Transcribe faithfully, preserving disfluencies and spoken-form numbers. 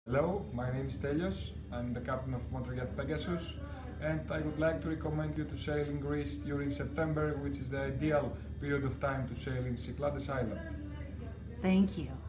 Hello, my name is Theo. I'm the captain of motor yacht Pegasus, and I would like to recommend you to sail in Greece during September, which is the ideal period of time to sail in Cyclades Island. Thank you.